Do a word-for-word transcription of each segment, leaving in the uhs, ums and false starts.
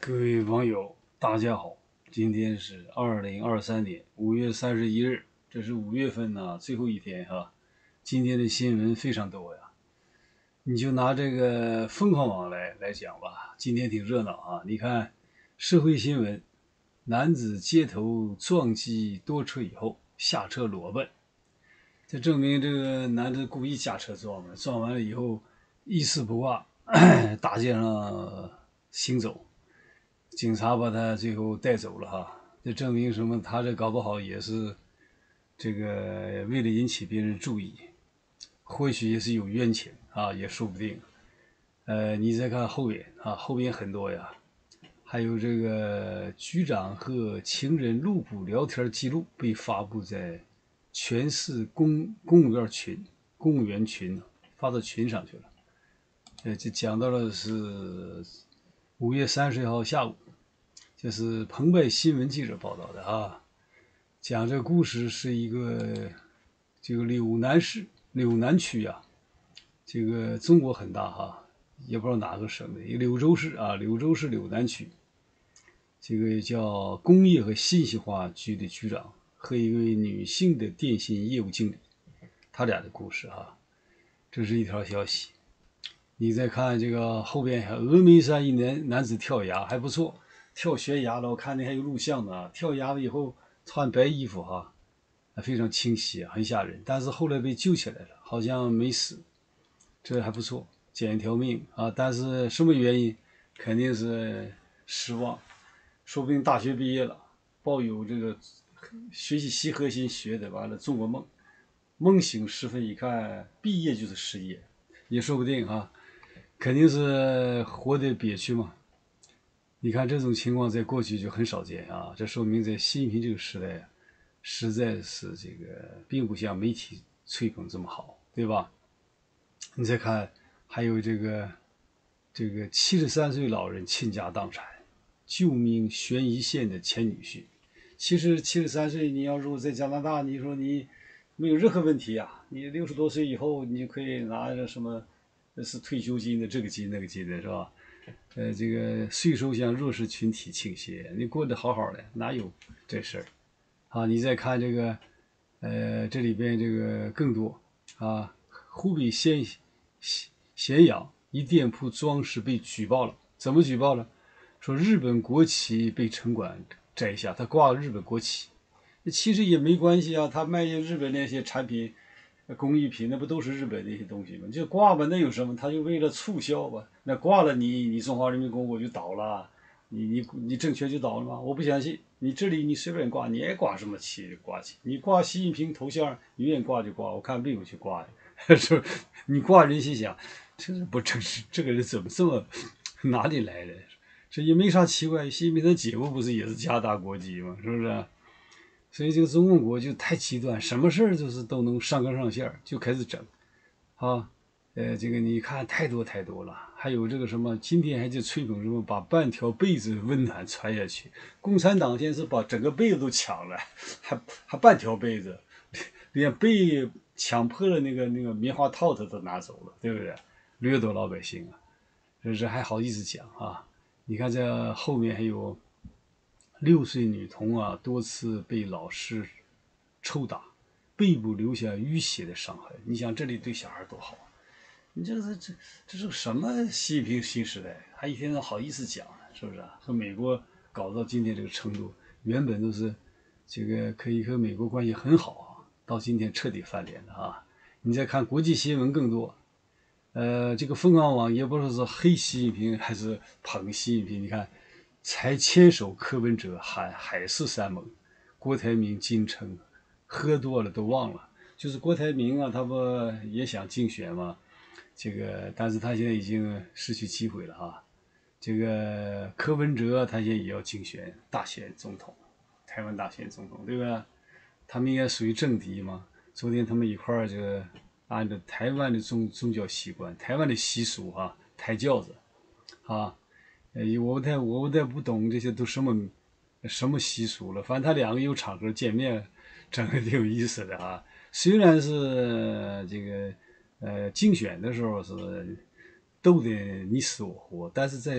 各位网友，大家好，今天是二零二三年五月三十一日，这是五月份呢最后一天哈。今天的新闻非常多呀，你就拿这个凤凰网来来讲吧，今天挺热闹啊。你看社会新闻，男子街头撞击多车以后下车裸奔，这证明这个男的故意驾车撞的，撞完了以后一丝不挂，大街上行走。警察把他最后带走了哈，这证明什么？他这搞不好也是这个为了引起别人注意，或许也是有冤情啊，也说不定。呃，你再看后边啊，后边很多呀，还有这个局长和情人露骨聊天记录被发布在全市公公务员群、公务员群发到群上去了。呃，就讲到了是五月三十号下午。这是澎湃新闻记者报道的啊，讲这个故事是一个这个柳南市柳南区啊，这个中国很大哈，也不知道哪个省的，一个柳州市啊，柳州市柳南区，这个叫工业和信息化局的局长和一位女性的电信业务经理，他俩的故事啊，这是一条消息。你再看这个后边，峨眉山一男男子跳崖还不错。跳悬崖了，我看那还有录像呢。跳崖了以后穿白衣服哈，非常清晰，很吓人。但是后来被救起来了，好像没死，这还不错，捡一条命啊。但是什么原因？肯定是失望，说不定大学毕业了，抱有这个学习习核心学的，完了做过梦，梦醒时分一看，毕业就是失业，也说不定啊。肯定是活得憋屈嘛。你看这种情况在过去就很少见啊，这说明在习近平这个时代，实在是这个并不像媒体吹捧这么好，对吧？你再看，还有这个这个七十三岁老人倾家荡产，救命悬一线的前女婿。其实七十三岁，你要如果在加拿大，你说你没有任何问题啊，你六十多岁以后，你就可以拿着什么，是退休金的这个金那个金的，是吧？呃，这个税收向弱势群体倾斜，你过得好好的，哪有这事儿？啊，你再看这个，呃，这里边这个更多啊，湖北咸咸阳一店铺装饰被举报了，怎么举报了？说日本国旗被城管摘下，他挂了日本国旗，其实也没关系啊，他卖日本那些产品。工艺品那不都是日本那些东西吗？就挂吧，那有什么？他就为了促销吧。那挂了你，你中华人民共和国就倒了，你你你政权就倒了吗？我不相信。你这里你随便挂，你爱挂什么旗挂旗，你挂习近平头像，你愿意挂就挂。我看没有去挂的，是你挂人心想，这是不正是这个人怎么这么哪里来的？这也没啥奇怪。习近平他姐夫不是也是加大国籍吗？是不是？所以这个中共国就太极端，什么事儿就是都能上纲上线，就开始整，啊，呃，这个你看太多太多了，还有这个什么，今天还在吹捧什么把半条被子温暖传下去，共产党现在是把整个被子都抢了，还还半条被子，连被抢破了那个那个棉花套子都拿走了，对不对？掠夺老百姓啊，这这还好意思讲啊？你看这后面还有。六岁女童啊，多次被老师抽打，背部留下淤血的伤痕。你想这里对小孩多好？你这是这这是什么习近平新时代？还一天天好意思讲呢，是不是啊？和美国搞到今天这个程度，原本都是这个可以和美国关系很好啊，到今天彻底翻脸了啊！你再看国际新闻更多，呃，这个凤凰网也不知道是黑习近平还是捧习近平，你看。才牵手柯文哲喊海誓山盟，郭台铭金称喝多了都忘了。就是郭台铭啊，他不也想竞选吗？这个，但是他现在已经失去机会了啊。这个柯文哲他现在也要竞选大选总统，台湾大选总统，对吧？他们也属于政敌嘛。昨天他们一块儿这个按照台湾的宗宗教习惯、台湾的习俗啊，抬轿子啊。哎，我太我太不懂这些都什么什么习俗了，反正他两个有场合见面，整个挺有意思的啊。虽然是这个呃竞选的时候是斗得你死我活，但是在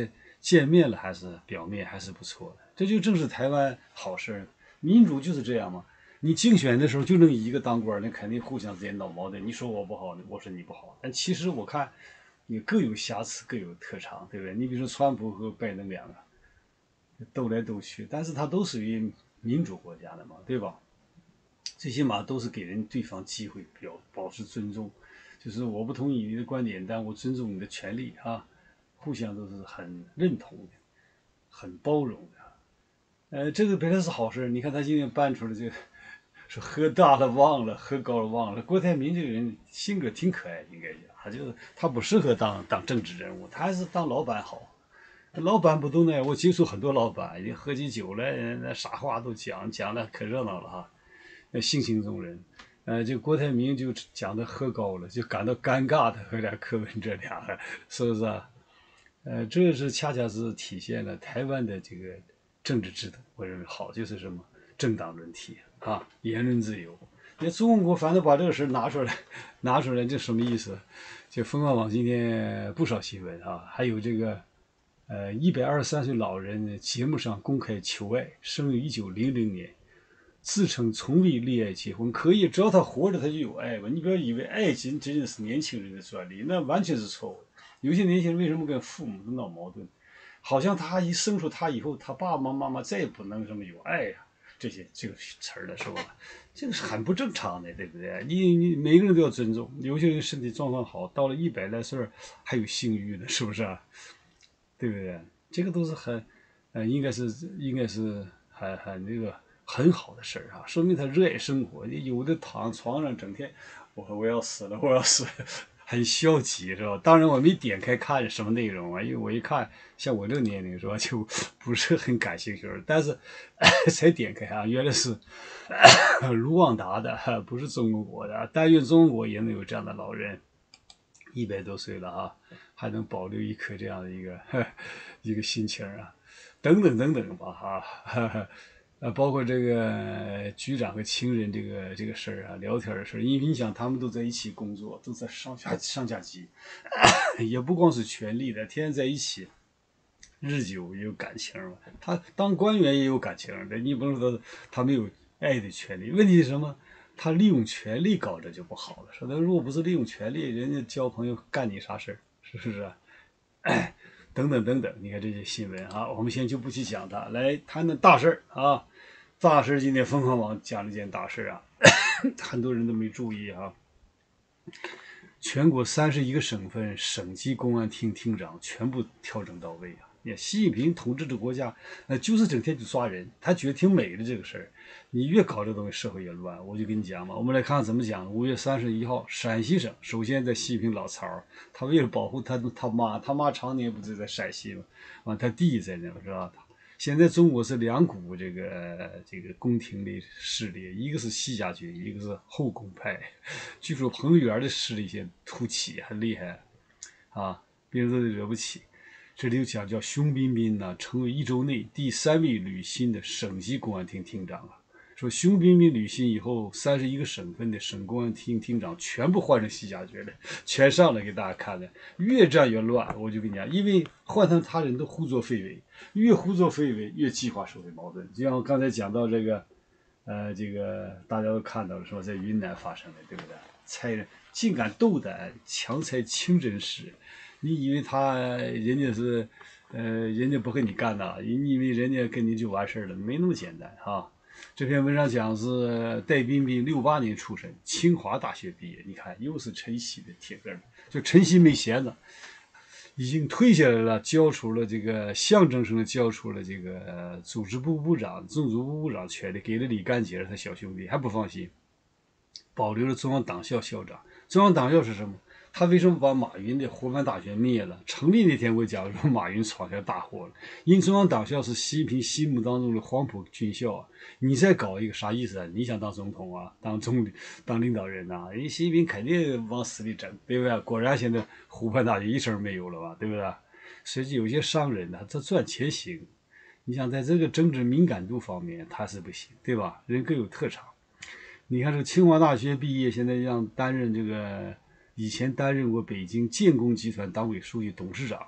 见面了还是表面还是不错的，这就正是台湾好事。民主就是这样嘛，你竞选的时候就能一个当官，那肯定互相之间闹矛盾。你说我不好，我说你不好，但其实我看你各有瑕疵，各有特长，对不对？你比如说川普和拜登两个斗来斗去，但是他都属于民主国家的嘛，对吧？最起码都是给人对方机会表保持尊重，就是我不同意你的观点，但我尊重你的权利啊，互相都是很认同的，很包容的。呃，这个本来是好事，你看他今天办出来这个，说喝大了忘了，喝高了忘了。郭台铭这个人性格挺可爱，应该讲，他就是他不适合当当政治人物，他还是当老板好。老板不都那样？我接触很多老板，已经喝起酒来，那啥话都讲，讲的可热闹了哈。性情中人，呃，这郭台铭就讲的喝高了，就感到尴尬的和俩柯文哲俩，是不是啊？呃，这是恰恰是体现了台湾的这个政治制度，我认为好就是什么政党轮替啊，言论自由。那中国反正把这个事拿出来，拿出来，这什么意思？就凤凰网今天不少新闻啊，还有这个呃一百二十三岁老人节目上公开求爱，生于一九零零年。自称从未恋爱结婚，可以，只要他活着，他就有爱吧。你不要以为爱情真的是年轻人的专利，那完全是错误的。有些年轻人为什么跟父母都闹矛盾？好像他一生出他以后，他爸爸妈妈再也不能什么有爱呀、啊，这些这个词儿了，是吧？这个是很不正常的，对不对？你你每个人都要尊重。有些人身体状况好，到了一百来岁还有性欲呢，是不是啊？对不对？这个都是很，呃，应该是应该是很很那个。很好的事儿啊，说明他热爱生活。有的躺床上整天，我我要死了，我要死了，很消极是吧？当然我没点开看什么内容啊，因为我一看像我这个年龄是吧，就不是很感兴趣。但是才点开啊，原来是卢旺达的，不是中国的。但愿中国也能有这样的老人，一百多岁了啊，还能保留一颗这样的一个一个心情啊，等等等等吧哈。呃，包括这个局长和情人这个这个事儿啊，聊天的事儿，因为你想他们都在一起工作，都在上下上下级，也不光是权力的，天天在一起，日久也有感情嘛。他当官员也有感情的，你不能说他没有爱的权利。问题是什么？他利用权力搞这就不好了。说他如果不是利用权力，人家交朋友干你啥事儿？是不是啊？哎，等等等等，你看这些新闻啊，我们先就不去讲它，来谈谈大事儿啊。大事今天凤凰网讲了一件大事啊，很多人都没注意啊。全国三十一个省份省级公安厅厅长全部调整到位啊！你看习近平统治的国家，呃，就是整天就抓人，他觉得挺美的这个事儿。你越搞这东西，社会越乱。我就跟你讲嘛，我们来看看怎么讲。五月三十一号，陕西省首先在习近平老巢，他为了保护他他妈，他妈常年不是在陕西嘛，完他弟在那是吧？现在中国是两股这个这个宫廷的势力，一个是西家军，一个是后宫派。据说彭丽媛的势力先突起，很厉害啊，别人都惹不起。这里有讲叫熊彬彬呢，成为一周内第三位履新的省级公安厅厅长啊。说熊彬彬履新以后，三十一个省份的省公安厅厅长全部换成西家军了，全上来给大家看的，越战越乱。我就跟你讲，因为换成他人都胡作非为，越胡作非为越激化社会矛盾。就像我刚才讲到这个，呃，这个大家都看到了，说在云南发生的，对不对？猜人竟敢斗胆强拆清真寺，你以为他人家是，呃，人家不和你干呐？你以为人家跟你就完事了？没那么简单哈。这篇文章讲是戴彬彬六八年出身，清华大学毕业。你看，又是陈曦的铁哥们，就陈曦没闲着，已经退下来了，交出了这个象征性的交出了这个组织部部长、政治部部长权力，给了李干杰他小兄弟，还不放心，保留了中央党校校长。中央党校是什么？他为什么把马云的湖畔大学灭了？成立那天我讲说马云闯下大祸了，因中央党校是习近平心目当中的黄埔军校啊，你再搞一个啥意思啊？你想当总统啊，当总理，当领导人呐、啊？人习近平肯定往死里整，对不对？果然现在湖畔大学一声没有了吧，对不对？所以有些商人呢，他赚钱行，你想在这个政治敏感度方面他是不行，对吧？人各有特长。你看这个清华大学毕业，现在让担任这个以前担任过北京建工集团党委书记、董事长，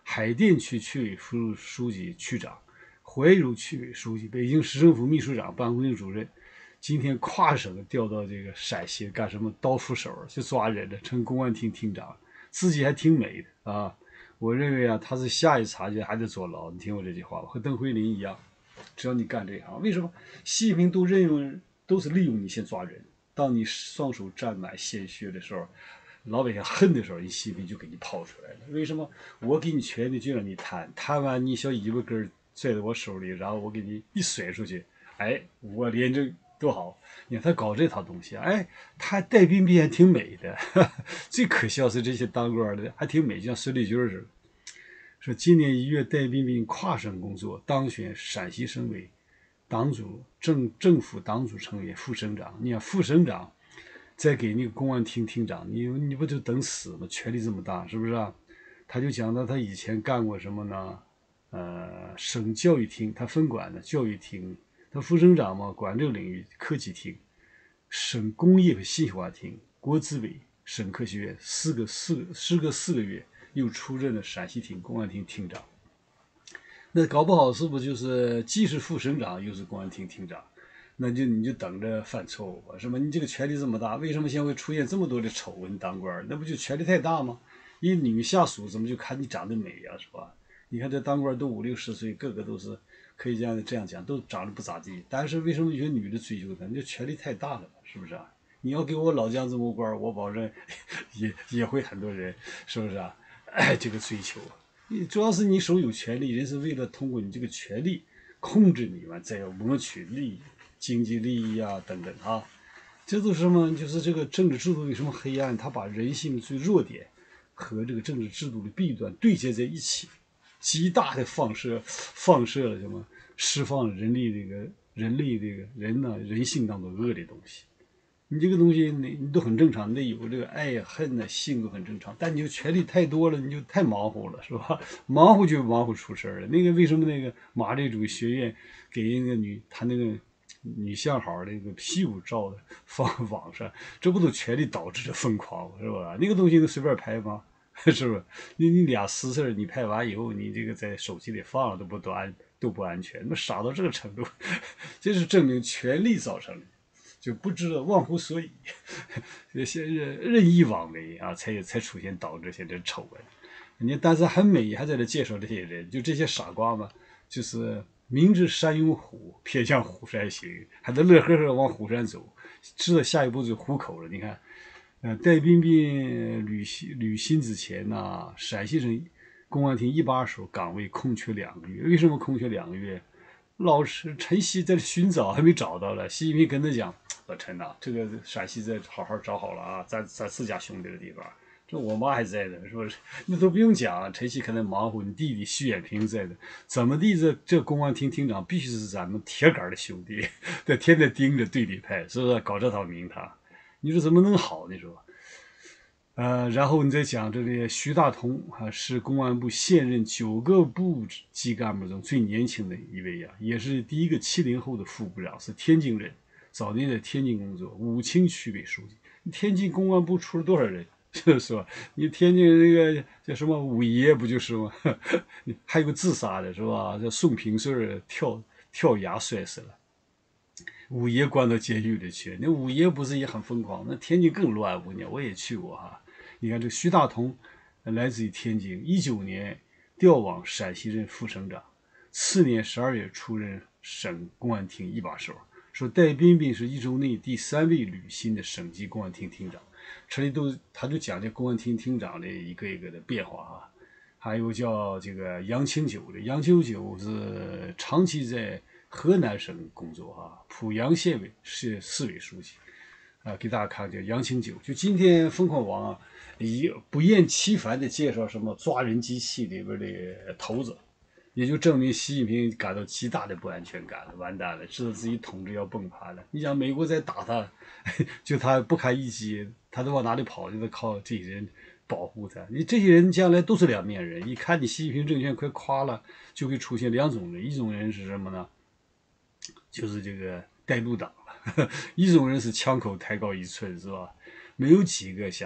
海淀区区委副书记、区长，怀柔区委书记，北京市政府秘书长、办公厅主任，今天跨省调到这个陕西干什么？刀斧手去抓人的，成公安厅厅长，自己还挺美的啊！我认为啊，他是下一察觉还得坐牢。你听我这句话吧，和邓慧林一样，只要你干这行，为什么习近平都任用都是利用你先抓人？当你双手沾满鲜血的时候，老百姓恨的时候，你习近平就给你抛出来了。为什么？我给你权力就让你贪，贪完你小尾巴根拽在我手里，然后我给你一甩出去，哎，我廉政多好！你看他搞这套东西，哎，他带兵兵还挺美的。呵呵，最可笑是这些当官的还挺美，就像孙立军似的。说今年一月带兵兵跨省工作，当选陕西省委党组政政府党组成员、副省长。你看副省长再给那个公安厅厅长，你你不就等死吗？权力这么大，是不是啊？他就讲到他以前干过什么呢？呃，省教育厅他分管的教育厅，他副省长嘛，管这个领域科技厅、省工业和信息化厅、国资委、省科学院，四个四个时隔四个月又出任了陕西厅公安厅厅长。那搞不好是不是就是既是副省长又是公安厅厅长？那就你就等着犯错误吧，是吧？你这个权力这么大，为什么现在会出现这么多的丑闻当官？那不就权力太大吗？一女下属怎么就看你长得美呀、啊，是吧？你看这当官都五六十岁，个个都是可以这样这样讲，都长得不咋地。但是为什么有些女的追求他？你这权力太大了，是不是啊？你要给我老姜这么官，我保证也也会很多人，是不是啊？哎，这个追求。主要是你手有权利，人是为了通过你这个权利控制你们，再要谋取利益、经济利益啊等等啊，这都是什么？就是这个政治制度为什么黑暗？它把人性最弱点和这个政治制度的弊端对接在一起，极大的放射放射了什么？释放了人类这个人类这个人呢人性当中恶的东西。你这个东西你你都很正常，你有这个爱呀恨呐性都很正常，但你就权力太多了，你就太忙活了，是吧？忙活就忙活出事了。那个为什么那个马列主义学院给那个女他那个女相好那个屁股照的放网上，这不都权力导致的疯狂是吧？那个东西能随便拍吗？是不是？你你俩私事你拍完以后，你这个在手机里放了都不都安都不安全，那傻到这个程度，这是证明权力造成的。就不知道忘乎所以，这些任任意妄为啊，才才出现导致现在丑闻。你但是很美，还在这介绍这些人，就这些傻瓜嘛，就是明知山有虎，偏向虎山行，还得乐呵呵往虎山走，知道下一步就虎口了。你看，呃，戴彬彬履新履新之前呢，陕西省公安厅一把手岗位空缺两个月，为什么空缺两个月？老师陈曦在寻找，还没找到了。习近平跟他讲：“老陈呐，这个陕西再好好找好了啊，咱咱自家兄弟的地方。这我妈还在呢，是不是？那都不用讲，陈曦可能忙活，你弟弟徐远平在的，怎么地这这公安厅厅长必须是咱们铁杆的兄弟，得天天盯着对立派，是不是？搞这套名堂，你说怎么能好？你说？”呃，然后你再讲这里，徐大同啊，是公安部现任九个部级干部中最年轻的一位呀、啊，也是第一个七零后的副部长，是天津人，早年在天津工作，武清区委书记。天津公安部出了多少人？是吧？你天津那个叫什么五爷不就是吗？还有个自杀的是吧？叫宋平顺跳跳崖摔死了。五爷关到监狱里去，那五爷不是也很疯狂？那天津更乱，我讲我也去过哈。你看这徐大同来自于天津，一九年调往陕西任副省长，次年十二月出任省公安厅一把手。说戴彬彬是一周内第三位履新的省级公安厅厅长，这里都他就讲这公安厅厅长的一个一个的变化啊。还有叫这个杨清九的，杨清九是长期在河南省工作啊，濮阳县委市市委书记。啊，给大家看叫杨清九，就今天疯狂王啊，以不厌其烦的介绍什么抓人机器里边的头子，也就证明习近平感到极大的不安全感了，完蛋了，知道自己统治要崩盘了。你想美国在打他，就他不堪一击，他都往哪里跑，就得靠这些人保护他。你这些人将来都是两面人，一看你习近平政权快垮了，就会出现两种人，一种人是什么呢？就是这个带路党。一种人是枪口抬高一寸，是吧？没有几个像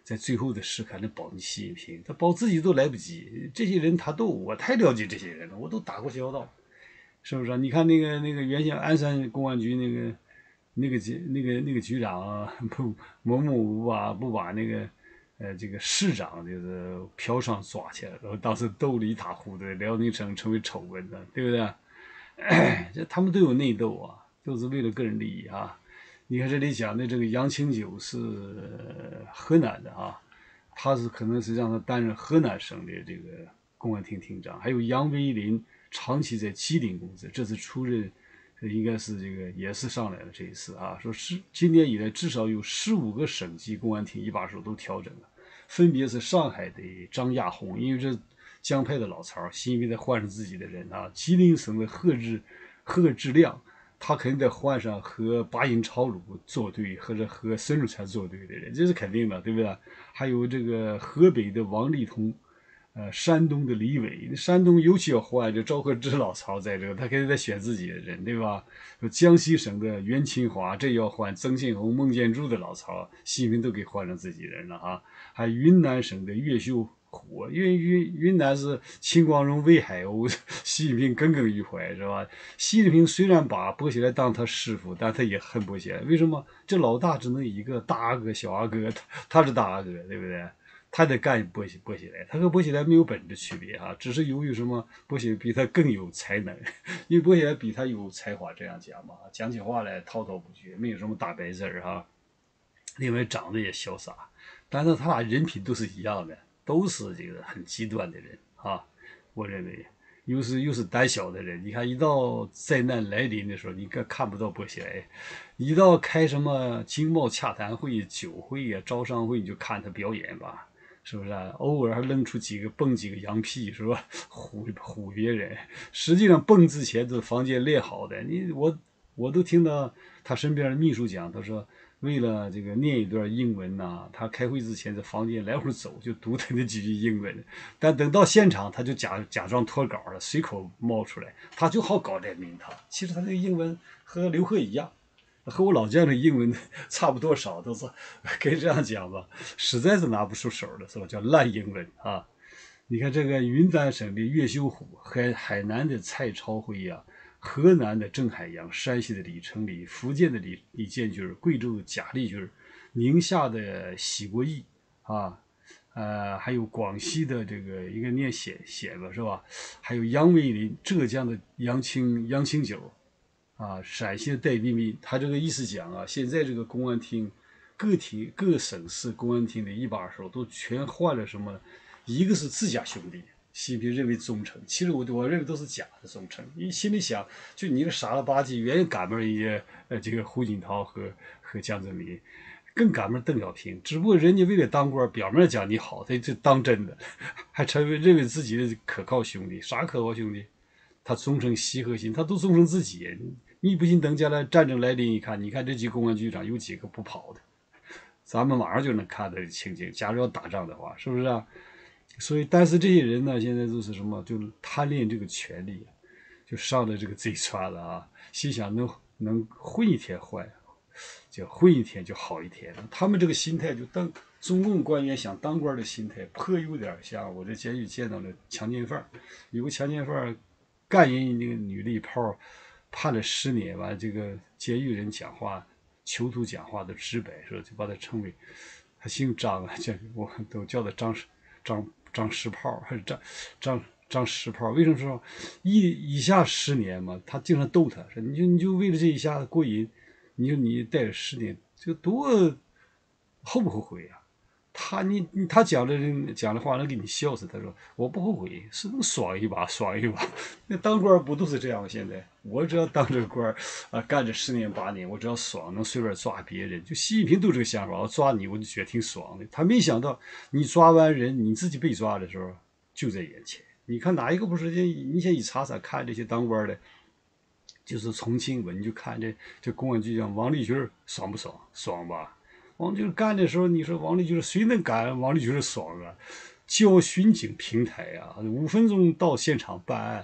在最后的时刻能保你习近平，他保自己都来不及。这些人他都我太了解这些人了，我都打过交道，是不是啊？你看那个那个原先鞍山公安局那个那个局那个那个局长啊，不某某不把不把那个呃这个市长就是嫖娼抓起来了，然后当时斗得一塌糊涂，辽宁省成为丑闻了，对不对？这他们都有内斗啊，都是为了个人利益啊。你看这里讲的这个杨清九是河南的啊，他是可能是让他担任河南省的这个公安厅厅长，还有杨维林长期在吉林工作，这次出任应该是这个也是上来了这一次啊，说是今年以来至少有十五个省级公安厅一把手都调整了，分别是上海的张亚红，因为这江派的老巢，习近平得换上自己的人啊，吉林省的贺志贺志亮。他肯定得换上和巴音超鲁作对，或者和孙中山作对的人，这是肯定的，对不对？还有这个河北的王立通，呃，山东的李伟，山东尤其要换，这赵克志老巢在这个，他肯定得选自己的人，对吧？江西省的袁清华，这要换曾庆红、孟建柱的老巢，习近平都给换上自己人了啊！还云南省的岳秀虎，因为云云南是秦光荣为海鸥，习近平耿耿于怀，是吧？习近平虽然把薄熙来当他师傅，但他也恨薄熙来。为什么？这老大只能一个，大阿哥、小阿哥，他他是大阿哥，对不对？他得干薄熙薄熙来，他和薄熙来没有本质区别啊，只是由于什么，薄熙来比他更有才能，因为薄熙来比他有才华，这样讲嘛，讲起话来滔滔不绝，没有什么大白字儿啊。另外长得也潇洒，但是他俩人品都是一样的，都是这个很极端的人啊。我认为又是又是胆小的人。你看，一到灾难来临的时候，你看看不到薄熙来；一到开什么经贸洽谈会、酒会呀、招商会，你就看他表演吧。是不是啊？偶尔还扔出几个蹦几个羊屁，是吧？唬唬别人。实际上蹦之前都是房间练好的。你我我都听到他身边的秘书讲，他说为了这个念一段英文呐、啊，他开会之前在房间来回走，就读他那几句英文。但等到现场，他就假假装脱稿了，随口冒出来，他就好搞点名堂。其实他那个英文和刘贺一样。和我老将的英文差不多少，都是可以这样讲吧，实在是拿不出手了，是吧？叫烂英文啊！你看这个云南省的岳秀虎，海海南的蔡超辉呀、啊，河南的郑海洋，山西的李成礼，福建的李李建军，贵州的贾立军，宁夏的许国义啊，呃，还有广西的这个一个念显显吧，是吧？还有杨维林，浙江的杨清杨清九。啊，陕西的戴彬彬，他这个意思讲啊，现在这个公安厅，各厅各省市公安厅的一把手都全换了什么？一个是自家兄弟，习近平认为忠诚，其实我我认为都是假的忠诚。你心里想，就你个傻了吧唧，远远赶不上人家呃这个胡锦涛和和江泽民，更赶不上邓小平。只不过人家为了当官，表面讲你好，他就当真的，还成为认为自己的可靠兄弟。啥可靠兄弟？他忠诚习核心，他都忠诚自己。你不信，等将来战争来临一看，你看这几公安局长有几个不跑的，咱们马上就能看到情景。假如要打仗的话，是不是啊？所以，但是这些人呢，现在都是什么？就贪恋这个权利，就上了这个贼船了啊！心想能能混一天坏，就混一天就好一天。他们这个心态就当中共官员想当官的心态，颇有点像我在监狱见到的强奸犯，有个强奸犯。干人那个女的一炮，判了十年完，这个监狱人讲话，囚徒讲话的直白，说就把他称为，他姓张啊，叫我都叫他张张张石炮，还是张张张石炮？为什么说一以下十年嘛？他经常逗他说，你就你就为了这一下子过瘾，你说你待了十年，这多后不后悔呀、啊？他你他讲的讲的话能给你笑死。他说我不后悔，是能爽一把爽一把。那当官不都是这样？现在我只要当这个官啊，干这十年八年，我只要爽，能随便抓别人。就习近平都这个想法，我抓你我就觉得挺爽的。他没想到你抓完人，你自己被抓的时候就在眼前。你看哪一个不是？你先一查查看这些当官的，就是重庆文，你就看这这公安局长王立军爽不爽？爽吧。王立军干的时候，你说王立军谁能干？王立军爽啊！交巡警平台啊，五分钟到现场办案，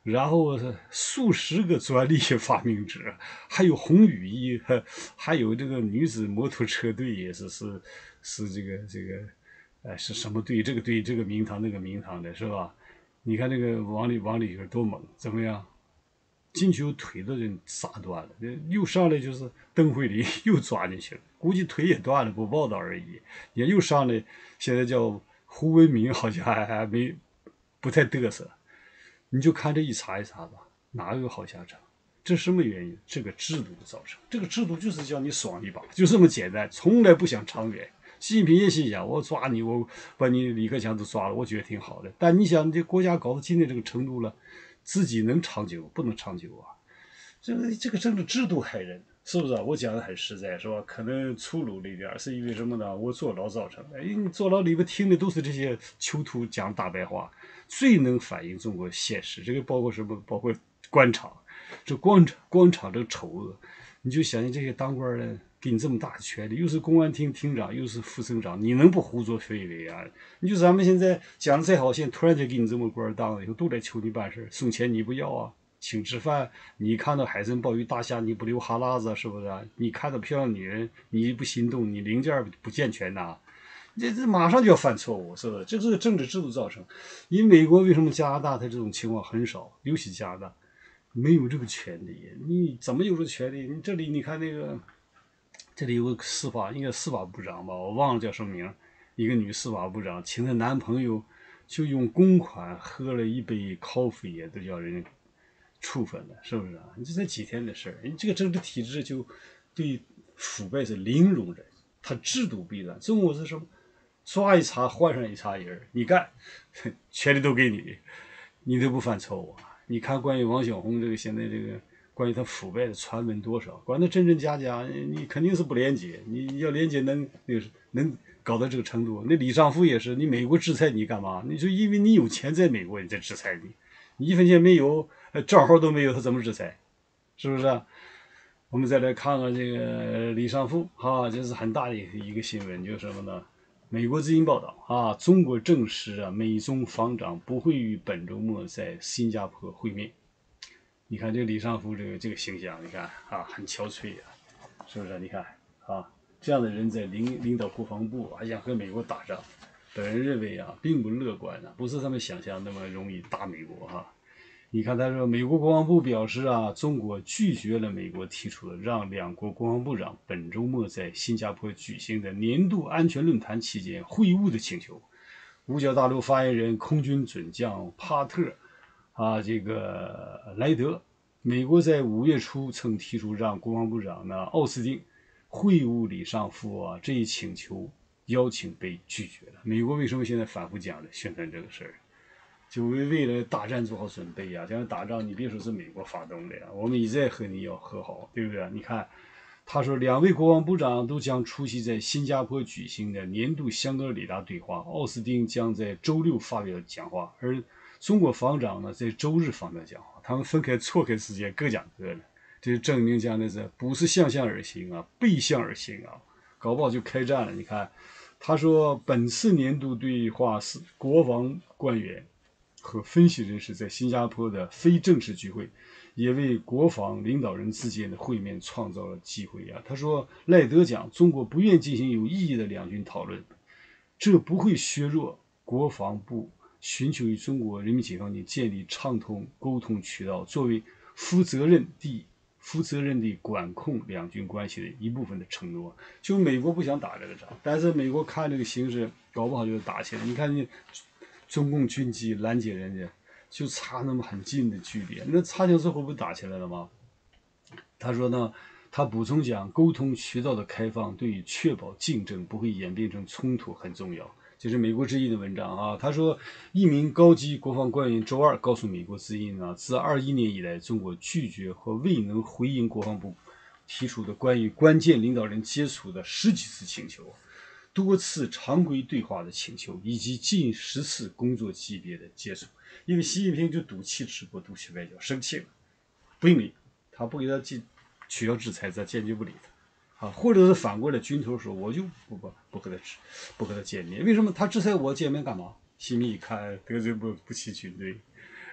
然后数十个专利发明者，还有红雨衣，还有这个女子摩托车队也是是是这个这个，呃，是什么队？这个队这个名堂那个名堂的是吧？你看这个王里王里边多猛，怎么样？进去腿都人撒断了，又上来就是邓慧林又抓进去了，估计腿也断了，不报道而已。也又上来，现在叫胡文明，好像还还没不太嘚瑟。你就看这一茬一茬吧，哪有好下场？这什么原因？这个制度造成。这个制度就是叫你爽一把，就这么简单，从来不想长远。习近平也心想，我抓你，我把你李克强都抓了，我觉得挺好的。但你想，这国家搞到今天这个程度了，自己能长久？不能长久啊！这个这个政治制度害人，是不是啊？我讲的很实在，是吧？可能粗鲁了一点，是因为什么呢？我坐牢造成的。哎，你坐牢里边听的都是这些囚徒讲大白话，最能反映中国现实。这个包括什么？包括官场，这官场官场这个丑恶，你就想想这些当官的给你这么大的权利，又是公安厅厅长，又是副省长，你能不胡作非为啊？你就咱们现在讲的再好，现在突然间给你这么官当了以后，都来求你办事，送钱你不要啊？请吃饭，你看到海参、鲍鱼、大虾，你不流哈喇子是不是？你看到漂亮女人，你不心动？你零件不健全呐？这这马上就要犯错误，是不是？这是政治制度造成。因为美国为什么加拿大它这种情况很少？尤其加拿大没有这个权利，你怎么有这个权利？你这里你看那个，这里有个司法，应该司法部长吧，我忘了叫什么名，一个女司法部长请她男朋友就用公款喝了一杯 coffee， 都叫人家处分了，是不是啊？你这才几天的事儿，你这个政治体制就对腐败是零容忍，它制度弊乱。中国是什么？抓一茬换上一茬人，你干，权利都给你，你都不犯错误啊！你看关于王小红这个现在这个关于他腐败的传闻多少？管他真真假假，你肯定是不廉洁。你要廉洁能那个能搞到这个程度？那李尚福也是，你美国制裁你干嘛？你说因为你有钱在美国，你在制裁你，你一分钱没有，账号都没有，他怎么制裁？是不是啊？我们再来看看这个李尚福啊，这是很大的一个新闻，就是什么呢？美国之音报道啊，中国证实啊，美中防长不会于本周末在新加坡会面。你看这个李尚福这个这个形象，你看啊，很憔悴啊，是不是？你看啊，这样的人在领领导国防部，还想和美国打仗，本人认为啊，并不乐观啊，不是他们想象那么容易打美国哈、啊。你看，他说，美国国防部表示啊，中国拒绝了美国提出的让两国国防部长本周末在新加坡举行的年度安全论坛期间会晤的请求。五角大楼发言人空军准将帕特啊，这个莱德，美国在五月初曾提出让国防部长呢奥斯汀会晤李尚福啊，这一请求邀请被拒绝了。美国为什么现在反复讲的宣传这个事儿？就为为了大战做好准备呀、啊！这样打仗，你别说是美国发动的呀，我们一再和你要和好，对不对？你看，他说两位国防部长都将出席在新加坡举行的年度香格里拉对话，奥斯汀将在周六发表讲话，而中国防长呢在周日发表讲话，他们分开错开时间，各讲各的，这就证明讲的是不是相向而行啊，背向而行啊，搞不好就开战了。你看，他说本次年度对话是国防官员和分析人士在新加坡的非正式聚会，也为国防领导人之间的会面创造了机会啊。他说，赖德讲，中国不愿进行有意义的两军讨论，这不会削弱国防部寻求与中国人民解放军建立畅通沟通渠道，作为负责任地负责任地管控两军关系的一部分的承诺。就美国不想打这个仗，但是美国看这个形势，搞不好就打起来。你看你。中共军机拦截人家，就差那么很近的距离，那差近之后不打起来了吗？他说呢，他补充讲，沟通渠道的开放对于确保竞争不会演变成冲突很重要。这是美国之音的文章啊。他说，一名高级国防官员周二告诉美国之音啊，自二一年以来，中国拒绝和未能回应国防部提出的关于关键领导人接触的十几次请求。多次常规对话的请求，以及近十次工作级别的接触，因为习近平就赌气直播，赌气外交，生气了，不理他，不给他取消制裁，咱坚决不理他啊，或者是反过来，军头说我就不不不和他不和他见面，为什么他制裁我见面干嘛？习近平一看得罪不不起军队，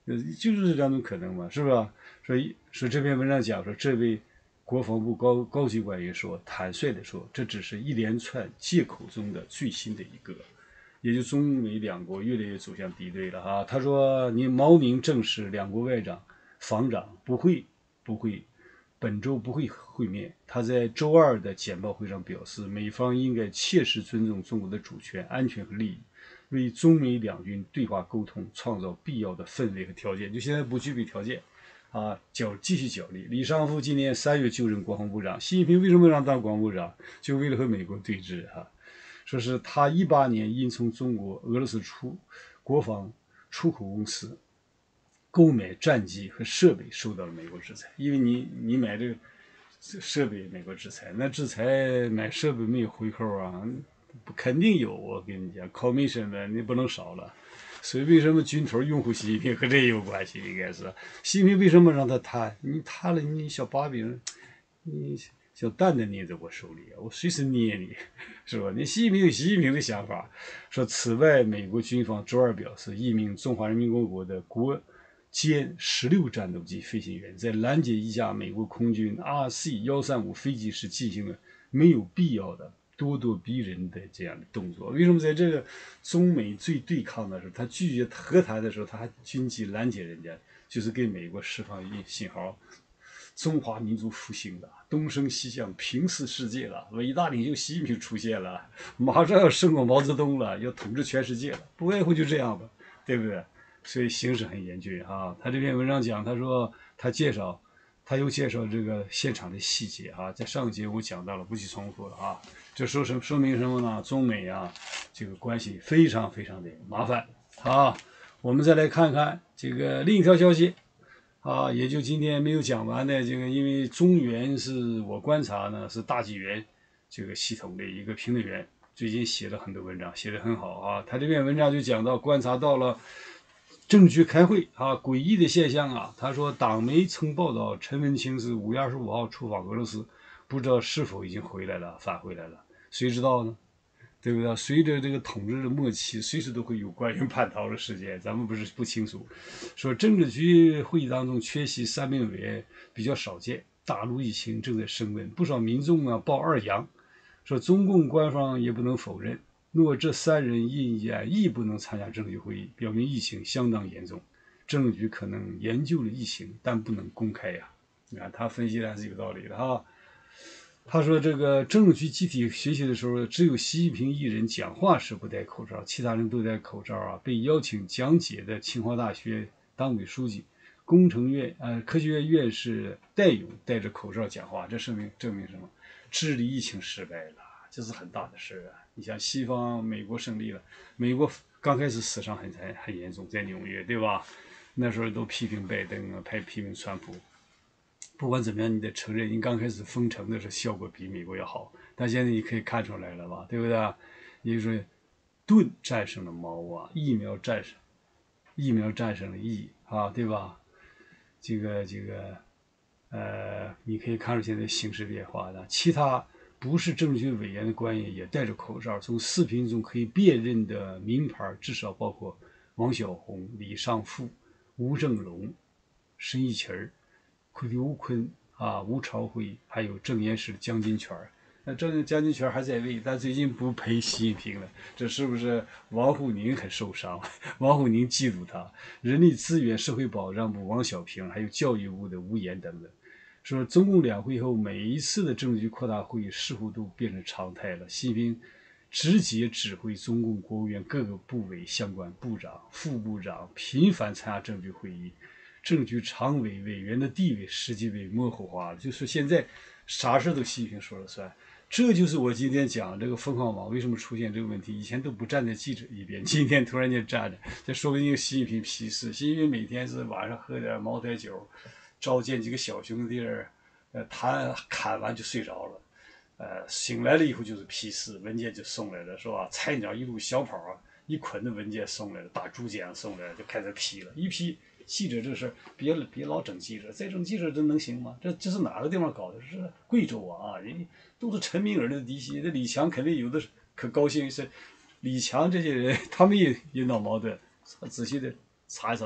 呃，就是两种可能嘛，是吧？所以说这篇文章讲说，这位国防部高高级官员说，坦率的说，这只是一连串借口中的最新的一个，也就中美两国越来越走向敌对了哈。他说，你毛宁证实，两国外长、防长不会不会本周不会会面。他在周二的简报会上表示，美方应该切实尊重中国的主权、安全和利益。为中美两军对话沟通创造必要的氛围和条件，就现在不具备条件，啊，角继续角力。李尚福今年三月就任国防部长，习近平为什么让当国防部长？就为了和美国对峙哈、啊。说是他一八年因从中国俄罗斯出国防出口公司购买战机和设备受到了美国制裁，因为你你买这个设备美国制裁，那制裁买设备没有回扣啊，肯定有。我跟你讲，commission 的你不能少了。所以为什么军头拥护习近平和这也有关系？应该是习近平为什么让他贪？你贪了，你小把柄，你小蛋蛋捏在我手里，我随时捏你，是吧？你习近平有习近平的想法。说此外，美国军方周二表示，一名中华人民共和国的国歼十六战斗机飞行员在拦截一架美国空军 R C 一三五飞机时进行了没有必要的咄咄逼人的这样的动作。为什么在这个中美最对抗的时候，他拒绝和谈的时候，他还军机拦截人家，就是给美国释放一信号，中华民族复兴了，东升西降，平视世界了，伟大领袖习近平出现了，马上要胜过毛泽东了，要统治全世界了，不外乎就这样吧，对不对？所以形势很严峻啊。他这篇文章讲，他说他介绍，他又介绍这个现场的细节啊，在上个节我讲到了，不去重复了啊。这说什说明什么呢？中美啊，这个关系非常非常的麻烦啊。我们再来看看这个另一条消息啊，也就今天没有讲完的这个，因为中原是我观察呢是大纪元这个系统的一个评论员，最近写了很多文章，写得很好啊。他这篇文章就讲到观察到了政局开会啊，诡异的现象啊。他说，党媒曾报道陈文清是五月二十五号出访俄罗斯，不知道是否已经回来了，返回来了，谁知道呢？对不对？随着这个统治的末期，随时都会有官员叛逃的事件，咱们不是不清楚。说政治局会议当中缺席三名委员比较少见，大陆疫情正在升温，不少民众啊报二阳。说中共官方也不能否认，若这三人因演亦不能参加政治局会议，表明疫情相当严重。政治局可能研究了疫情，但不能公开呀。你看他分析的还是有道理的哈。他说，这个政治局集体学习的时候，只有习近平一人讲话时不戴口罩，其他人都戴口罩啊。被邀请讲解的清华大学党委书记、工程院呃科学院院士戴勇戴着口罩讲话，这说明证明什么？治理疫情失败了，这是很大的事啊。你像西方，美国胜利了，美国刚开始死伤很很很严重，在纽约，对吧？那时候都批评拜登啊，还批评川普。不管怎么样，你得承认，你刚开始封城的时候效果比美国要好，但现在你可以看出来了吧，对不对？也就是说，盾战胜了矛啊，疫苗战胜，疫苗战胜了疫啊，对吧？这个这个，呃，你可以看出现在形势变化的。其他不是政治局委员的官员也戴着口罩，从视频中可以辨认的名牌至少包括王晓红、李尚福、吴正龙、申义奇儿。刘坤啊、吴朝辉，还有郑岩石、江金泉。那郑江金泉还在位，但最近不陪习近平了，这是不是王沪宁很受伤？王沪宁嫉妒他。人力资源社会保障部王小平，还有教育部的吴岩等等，说中共两会后每一次的政治局扩大会议似乎都变成常态了。习近平直接指挥中共国务院各个部委相关部长、副部长频繁参加政治局会议。政局常委委员的地位实际被模糊化了，就是现在啥事都习近平说了算。这就是我今天讲这个凤凰网为什么出现这个问题，以前都不站在记者一边，今天突然间站着，这说不定习近平批示。习近平每天是晚上喝点茅台酒，召见几个小兄弟儿，呃，谈侃完就睡着了，呃，醒来了以后就是批示，文件就送来了，是吧？菜鸟一路小跑啊，一捆的文件送来了，大竹简送来了，就开始批了，一批。记者这事儿，别别老整记者，再整记者这能行吗？这这是哪个地方搞的？是贵州啊，人都是陈明儿的嫡系，这李强肯定有的可高兴是，李强这些人他们也也闹矛盾，仔细的查一查他，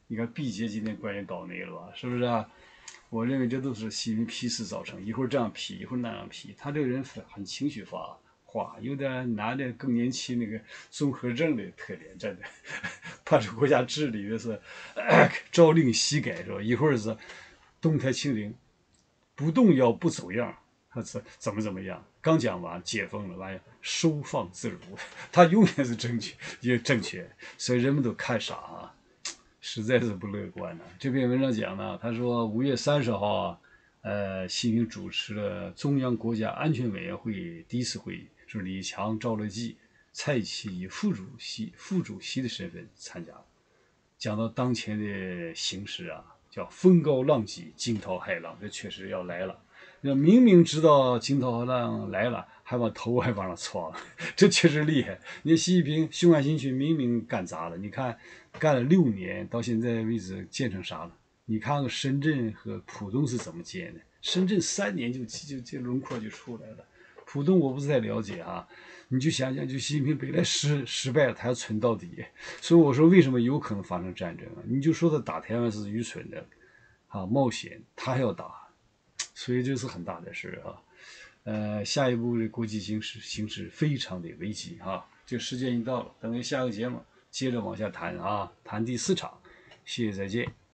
你看毕节今天官员倒霉了吧，是不是啊？我认为这都是习近平批示造成，一会儿这样批，一会儿那样批，他这个人很情绪化，化有点男的更年期那个综合症的特点，真的。把这国家治理的是、呃、朝令夕改，是吧？一会儿是动态清零，不动摇不走样，他是怎么怎么样？刚讲完解封了，完收放自如，他永远是正确，也正确，所以人们都看傻啊。实在是不乐观呢、啊。这篇文章讲呢，他说五月三十号啊，呃，习近平主持了中央国家安全委员会第一次会议，是李强、赵乐际、蔡奇以副主席、副主席的身份参加。讲到当前的形势啊，叫风高浪急，惊涛骇浪，这确实要来了。那明明知道惊涛骇浪来了，还把头还往上窜，这确实厉害。你习近平雄安新区明明干砸了，你看干了六年，到现在为止建成啥了？你看看深圳和浦东是怎么建的？深圳三年就就这轮廓就出来了，浦东我不是太了解啊。你就想想，就习近平本来失失败了，他要存到底，所以我说为什么有可能发生战争啊？你就说他打台湾是愚蠢的，啊，冒险，他还要打，所以这是很大的事啊。呃，下一步的国际形势形势非常的危机啊，这个时间已经到了，等于下个节目接着往下谈啊，谈第四场，谢谢再见。